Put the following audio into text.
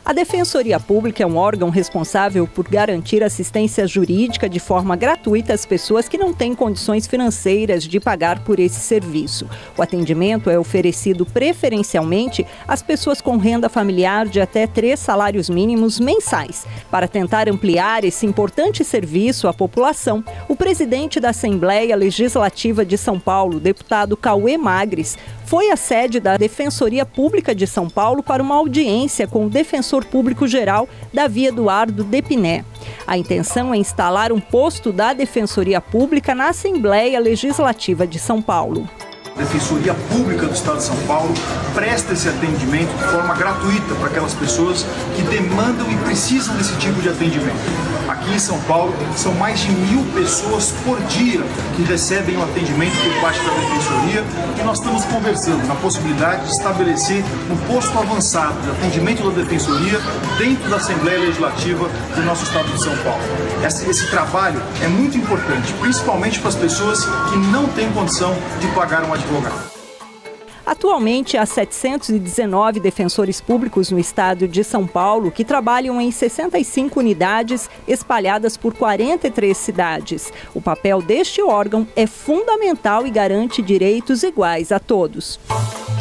A Defensoria Pública é um órgão responsável por garantir assistência jurídica de forma gratuita às pessoas que não têm condições financeiras de pagar por esse serviço. O atendimento é oferecido preferencialmente às pessoas com renda familiar de até 3 salários mínimos mensais. Para tentar ampliar esse importante serviço à população, o presidente da Assembleia Legislativa de São Paulo, deputado Cauê Magres, foi à sede da Defensoria Pública de São Paulo para uma audiência com o defensor público-geral Davi Eduardo Depiné. A intenção é instalar um posto da Defensoria Pública na Assembleia Legislativa de São Paulo. A Defensoria Pública do Estado de São Paulo presta esse atendimento de forma gratuita para aquelas pessoas que demandam e precisam desse tipo de atendimento. Aqui em São Paulo, são mais de 1.000 pessoas por dia que recebem o atendimento por parte da Defensoria e nós estamos conversando na possibilidade de estabelecer um posto avançado de atendimento da Defensoria dentro da Assembleia Legislativa do nosso Estado de São Paulo. Esse trabalho é muito importante, principalmente para as pessoas que não têm condição de pagar um advogado. Atualmente, há 719 defensores públicos no estado de São Paulo que trabalham em 65 unidades espalhadas por 43 cidades. O papel deste órgão é fundamental e garante direitos iguais a todos.